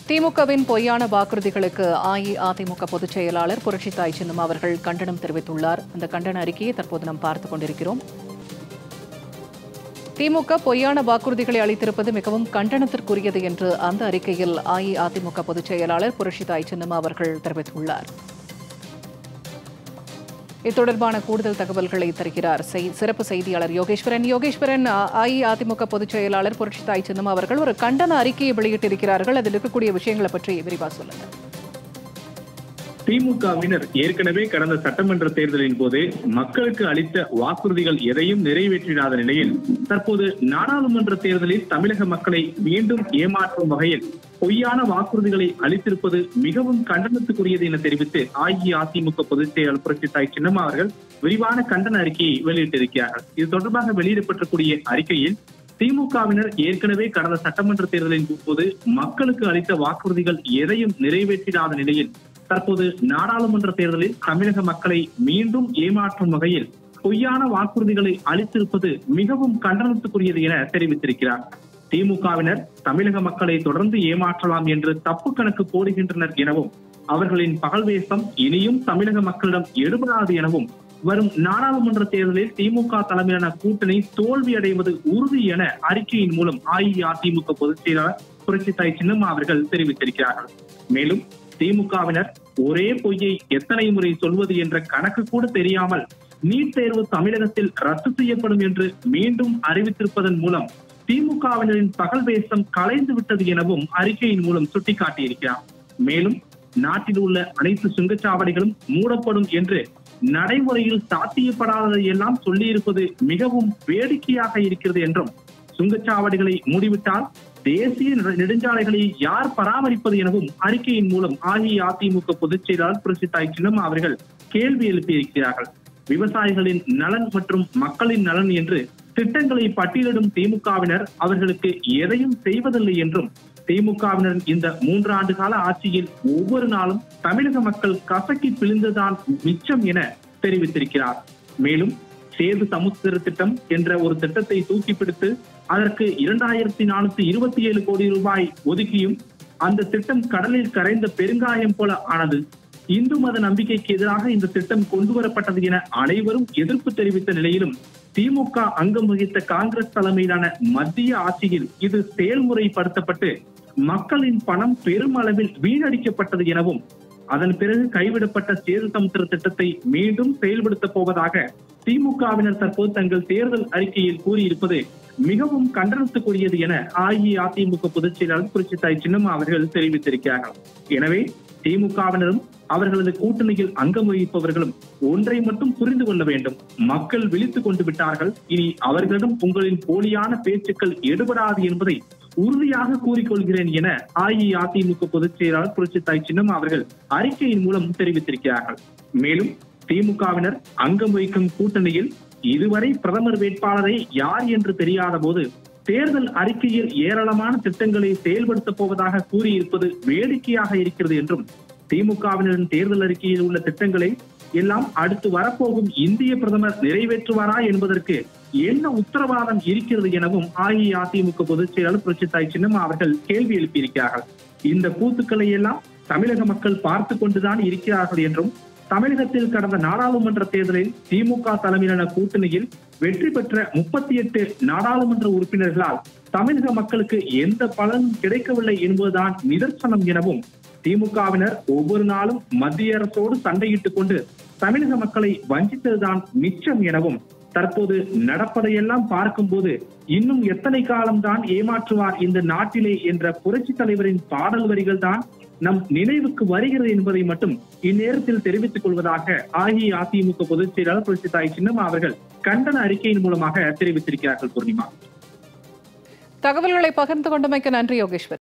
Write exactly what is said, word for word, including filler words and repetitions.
திமுகவின் பொய்யான வாக்குறுதிகளுக்கு அஇஅதிமுக பொதுச் செயலாளர் புரட்சித்தாய் சின்னம்மா அவர்கள் கண்டனம் தெரிவித்துள்ளார். அந்த கண்டன அறிக்கையை தற்போது நாம் பார்த்துக் கொண்டிருக்கிறோம். திமுக பொய்யான வாக்குறுதிகளை அளித்திருப்பது மிகவும் கண்டனத்திற்குரியது என்று அந்த அறிக்கையில் அஇஅதிமுக பொதுச் செயலாளர் புரட்சித்தாய் சின்னம்மா அவர்கள் தெரிவித்துள்ளார். இத்தொடர்பான கூடுதல் தகவல்களை தருகிறார் சிறப்பு செய்தியாளர் யோகேஸ்வரன். யோகேஸ்வரன், அஇஅதிமுக பொதுச் செயலாளர் புரட்சித்தாய் சின்னம்மா அவர்கள் ஒரு கண்டன அறிக்கையை வெளியிட்டிருக்கிறார்கள். அதில் இருக்கக்கூடிய விஷயங்களை பற்றி விரிவாக சொல்லுங்கள். திமுகவினர் ஏற்கனவே கடந்த சட்டமன்ற தேர்தலின் போது மக்களுக்கு அளித்த வாக்குறுதிகள் எதையும் நிறைவேற்றிடாத நிலையில் தற்போது நாடாளுமன்ற தேர்தலில் தமிழக மக்களை மீண்டும் ஏமாற்றும் வகையில் பொய்யான வாக்குறுதிகளை அளித்திருப்பது மிகவும் கண்டனத்துக்குரியது என தெரிவித்து அஇஅதிமுக பொதுச் செயலாளர் புரட்சித்தாய் சின்னம்மா அவர்கள் விரிவான கண்டன அறிக்கையை வெளியிட்டிருக்கிறார்கள். இது தொடர்பாக வெளியிடப்பட்டிருக்கூடிய அறிக்கையில் திமுகவினர் ஏற்கனவே கடந்த சட்டமன்ற தேர்தலின் போது மக்களுக்கு அளித்த வாக்குறுதிகள் எதையும் நிறைவேற்றிடாத நிலையில் தற்போது நாடாளுமன்ற தேர்தலில் தமிழக மக்களை மீண்டும் ஏமாற்றும் வகையில் பொய்யான வாக்குறுதிகளை அளித்திருப்பது மிகவும் கண்டனத்துக்குரியது என தெரிவித்திருக்கிறார். திமுகவினர் தமிழக மக்களை தொடர்ந்து ஏமாற்றலாம் என்று தப்பு கணக்கு போடுகின்றனர் எனவும் அவர்களின் பகல்வேஷம் இனியும் தமிழக மக்களிடம் எடுபடாது எனவும் வரும் நாடாளுமன்ற தேர்தலில் திமுக தலைமையிலான கூட்டணி தோல்வி அடைவது உறுதி என அறிக்கையின் மூலம் அஇஅதிமுக பொதுச் செயலாளர் புரட்சித்தாய் சின்னம்மா அவர்கள் தெரிவித்திருக்கிறார்கள். மேலும் திமுகவினர் ஒரே பொய்யை எத்தனை முறை சொல்வது என்ற கணக்கு கூட தெரியாமல் நீட் தேர்வு தமிழகத்தில் ரத்து செய்யப்படும் என்று மீண்டும் அறிவித்திருப்பதன் மூலம் திமுகவினரின் பகல் வேஷம் கலைந்து விட்டது எனவும் அறிக்கையின் மூலம் சுட்டிக்காட்டியிருக்கிறார். மேலும் நாட்டில் உள்ள அனைத்து சுங்கச்சாவடிகளும் மூடப்படும் என்று நடைமுறையில் சாத்தியப்படாததை எல்லாம் சொல்லியிருப்பது மிகவும் வேடிக்கையாக இருக்கிறது என்றும் சுங்கச்சாவடிகளை மூடிவிட்டால் தேசிய நெடுஞ்சாலைகளை யார் பராமரிப்பது எனவும் அறிக்கையின் மூலம் அஇஅதிமுக பொதுச் செயலாளர் புரட்சித்தாய் சின்னம்மா அவர்கள் கேள்வி எழுப்பியிருக்கிறார்கள். விவசாயிகளின் நலன் மற்றும் மக்களின் நலன் என்று திட்டங்களை பட்டியலிடும் திமுகவினர் அவர்களுக்கு எதையும் செய்வதில்லை என்றும் திமுகவினர் இந்த மூன்று ஆண்டு கால ஆட்சியில் ஒவ்வொரு நாளும் தமிழக மக்கள் கசக்கி பிழிந்துதான் மிச்சம் என தெரிவித்திருக்கிறார். மேலும் சேது சமுத்திர திட்டம் என்ற ஒரு திட்டத்தை தூக்கி பிடித்து அதற்கு இரண்டாயிரத்தி நானூத்தி இருபத்தி ஏழு கோடி ரூபாய் ஒதுக்கியும் அந்த திட்டம் கடலில் கரைந்த பெருங்காயம் போல ஆனது. இந்து மத நம்பிக்கைக்கு எதிராக இந்த திட்டம் கொண்டு வரப்பட்டது என அனைவரும் எதிர்ப்பு தெரிவித்த நிலையிலும் திமுக அங்கம் வகித்த காங்கிரஸ் தலைமையிலான மத்திய ஆட்சியில் இது செயல்முறைப்படுத்தப்பட்டு மக்களின் பணம் பெருமளவில் வீணடிக்கப்பட்டது எனவும் அதன் பிறகு கைவிடப்பட்ட சேது சமுத்திர திட்டத்தை மீண்டும் செயல்படுத்த போவதாக திமுகவினர் தற்போது தங்கள் தேர்தல் அறிக்கையில் கூறியிருப்பது மிகவும் கண்டனத்துக்குரியது என அஇஅதிமுக பொதுச் செயலாளர் புரட்சித்தாய் சின்னம்மா அவர்கள் தெரிவித்திருக்கிறார்கள். எனவே திமுகவினரும் அவர்களது கூட்டணியில் அங்கம் வகிப்பவர்களும் ஒன்றை மட்டும் புரிந்து கொள்ள வேண்டும். மக்கள் விழித்துக் கொண்டு விட்டார்கள். இனி அவர்களிடம் உங்களின் போலியான பேச்சுக்கள் எடுபடாது என்பதை உறுதியாக கூறிக்கொள்கிறேன் என அஇஅதிமுக பொதுச் செயலாளர் புரட்சித்தாய் சின்னம்மா அவர்கள் அறிக்கையின் மூலம் தெரிவித்திருக்கிறார்கள். மேலும் திமுகவினர் அங்கம் வகிக்கும் கூட்டணியில் இதுவரை பிரதமர் வேட்பாளரை யார் என்று தெரியாத போது தேர்தல் அறிக்கையில் ஏராளமான திட்டங்களை செயல்படுத்தப் போவதாக கூறியிருப்பது வேடிக்கையாக இருக்கிறது என்றும் திமுகவினரின் தேர்தல் அறிக்கையில் உள்ள திட்டங்களை எல்லாம் அடுத்து வரப்போகும் இந்திய பிரதமர் நிறைவேற்றுவாரா என்பதற்கு என்ன உத்தரவாதம் இருக்கிறது எனவும் அஇஅதிமுக பொதுச் செயலாளர் புரட்சித்தாய் சின்னம்மா அவர்கள் கேள்வி எழுப்பியிருக்கிறார்கள். இந்த கூத்துக்களை எல்லாம் தமிழக மக்கள் பார்த்து கொண்டுதான் இருக்கிறார்கள் என்றும் தமிழகத்தில் கடந்த நாடாளுமன்ற தேர்தலில் திமுக தலைமையிலான கூட்டணியில் வெற்றி பெற்ற முப்பத்தி எட்டு நாடாளுமன்ற உறுப்பினர்களால் தமிழக மக்களுக்கு எந்த பலனும் கிடைக்கவில்லை என்பதுதான் நிதர்சனம் எனவும் திமுகவினர் ஒவ்வொரு நாளும் மத்திய அரசோடு சண்டையிட்டுக் கொண்டு தமிழக மக்களை வஞ்சித்ததுதான் மிச்சம் எனவும் தற்போது நடப்பதையெல்லாம் பார்க்கும்போது இன்னும் எத்தனை காலம்தான் ஏமாற்றுவார் இந்த நாட்டிலே என்ற புரட்சி தலைவரின் பாடல் வரிகள் தான் நம் நினைவுக்கு வருகிறது என்பதை மட்டும் இந்நேரத்தில் தெரிவித்துக் கொள்வதாக அஇஅதிமுக பொதுச் செயலாளர் புரட்சித்தாய் சின்னம்மா அவர்கள் கண்டன அறிக்கையின் மூலமாக தெரிவித்திருக்கிறார்கள். பூர்ணிமா, தகவல்களை பகிர்ந்து கொண்டமைக்கு நன்றி யோகேஸ்வர்.